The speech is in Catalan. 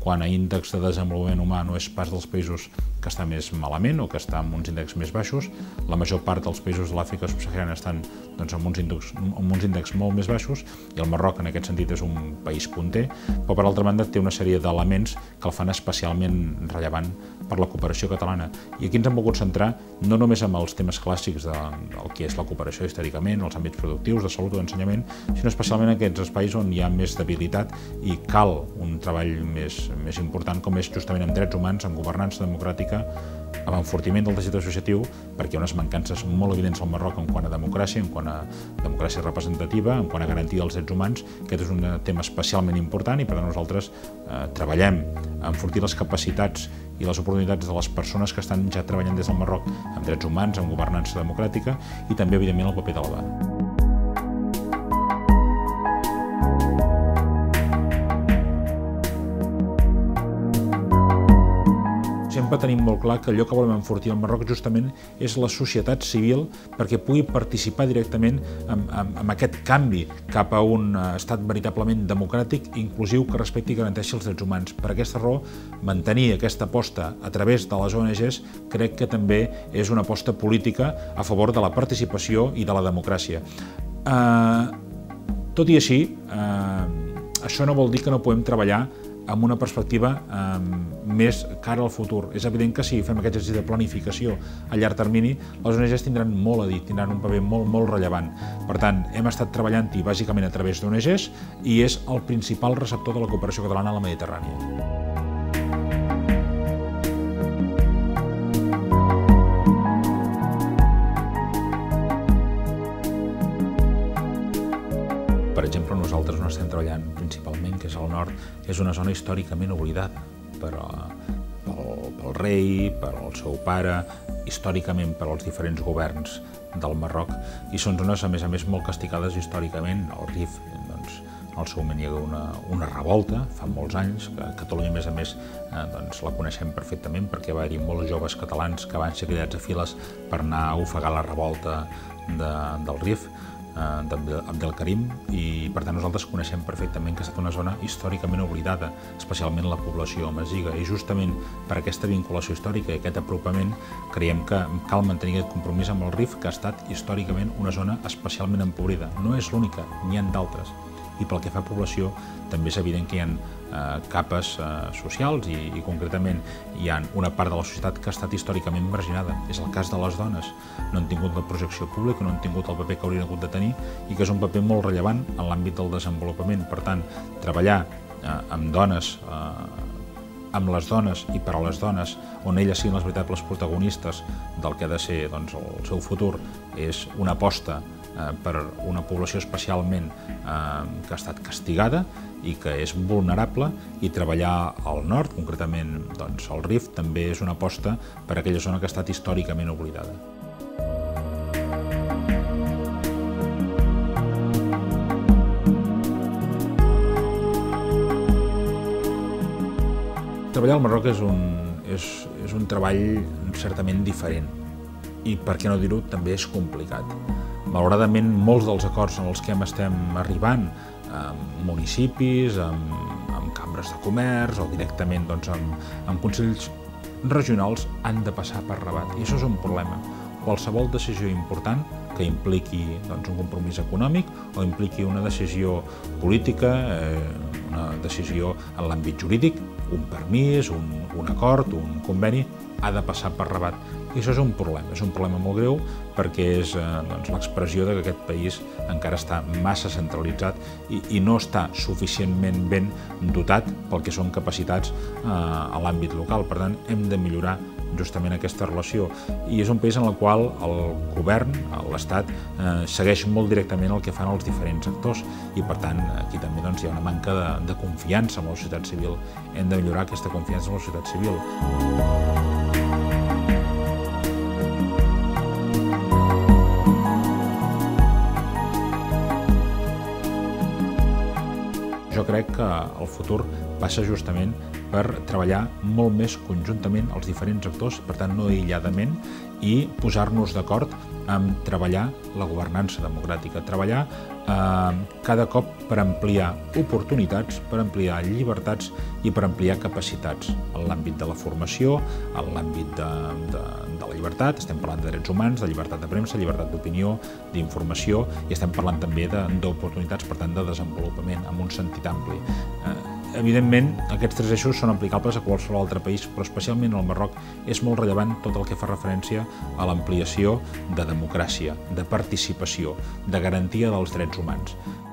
quant a índex de desenvolupament humà no és pas dels països que està més malament o que està amb uns índexs més baixos. La major part dels països de l'Àfrica subsahariana estan amb uns índexs molt més baixos i el Marroc en aquest sentit és un país punter, però per altra banda té una sèrie d'elements que el fan especialment rellevant per la cooperació catalana. I aquí ens hem volgut centrar no només en els temes clàssics del que és la cooperació històricament, els àmbits productius, de salut o d'ensenyament, sinó especialment en aquests espais on hi ha més debilitat i cal un treball més important, com és justament en drets humans, en governança democràtica, amb enfortiment del teixit associatiu, perquè hi ha unes mancances molt evidents al Marroc en quant a democràcia, en quant a democràcia representativa, en quant a garantia dels drets humans. Aquest és un tema especialment important i per tant nosaltres treballem a enfortir les capacitats i les oportunitats de les persones que estan ja treballant des del Marroc en drets humans, en governança democràtica i també, evidentment, el paper de l'ABA. Sempre tenim molt clar que allò que volem enfortir al Marroc justament és la societat civil perquè pugui participar directament en aquest canvi cap a un estat veritablement democràtic, inclusiu, que respecti i garanteixi els drets humans. Per aquesta raó, mantenir aquesta aposta a través de les ONGs crec que també és una aposta política a favor de la participació i de la democràcia. Tot i així, això no vol dir que no podem treballar amb una perspectiva més cara al futur. És evident que si fem aquest exercici de planificació a llarg termini, les ONGs tindran molt a dir, tindran un paper molt rellevant. Per tant, hem estat treballant-hi bàsicament a través d'ONGs i és el principal receptor de la cooperació catalana a la Mediterrània. Per exemple, nosaltres on estem treballant principalment, que és al nord, és una zona històricament oblidada pel rei, pel seu pare, històricament per als diferents governs del Marroc, i són zones, a més, molt castigades històricament. El Rif, doncs, en el seu moment hi ha una revolta, fa molts anys, que a Catalunya, a més, la coneixem perfectament perquè va haver-hi molts joves catalans que van ser cridats a files per anar a ofegar la revolta del Rif, d'Abdelkarim, i per tant nosaltres coneixem perfectament que ha estat una zona històricament oblidada, especialment la població amaziga, i justament per aquesta vinculació històrica i aquest apropament creiem que cal mantenir aquest compromís amb el Rif, que ha estat històricament una zona especialment empobrida. No és l'única, n'hi ha d'altres. I pel que fa a població, també és evident que hi ha capes socials i concretament hi ha una part de la societat que ha estat històricament marginada. És el cas de les dones. No han tingut la projecció pública, no han tingut el paper que haurien hagut de tenir i que és un paper molt rellevant en l'àmbit del desenvolupament. Per tant, treballar amb dones, amb les dones i per a les dones, on elles siguin les veritables protagonistes del que ha de ser el seu futur, és una aposta per una població especialment que ha estat castigada i que és vulnerable, i treballar al nord, concretament al Rif, també és una aposta per a aquella zona que ha estat històricament oblidada. Treballar al Marroc és un treball certament diferent i, per què no dir-ho, també és complicat. Malauradament, molts dels acords en els que estem arribant amb municipis, amb cambres de comerç o directament amb consells regionals han de passar per Rabat, i això és un problema. Qualsevol decisió important que impliqui un compromís econòmic o impliqui una decisió política, una decisió en l'àmbit jurídic, un permís, un acord, un conveni, ha de passar per Rabat. I això és un problema molt greu perquè és l'expressió que aquest país encara està massa centralitzat i no està suficientment ben dotat pel que són capacitats a l'àmbit local. Per tant, hem de millorar justament aquesta relació. I és un país en el qual el govern, l'Estat, segueix molt directament el que fan els diferents actors i, per tant, aquí també hi ha una manca de confiança en la societat civil. Hem de millorar aquesta confiança en la societat civil. Jo crec que el futur passa justament per treballar molt més conjuntament els diferents actors, per tant no aïlladament, i posar-nos d'acord en treballar la governança democràtica, treballar cada cop per ampliar oportunitats, per ampliar llibertats i per ampliar capacitats en l'àmbit de la formació, en l'àmbit de la llibertat, estem parlant de drets humans, de llibertat de premsa, llibertat d'opinió, d'informació, i estem parlant també d'oportunitats, per tant, de desenvolupament en un sentit ampli. Evidentment, aquests tres eixos són aplicables a qualsevol altre país, però especialment al Marroc és molt rellevant tot el que fa referència a l'ampliació de democràcia, de participació, de garantia dels drets humans.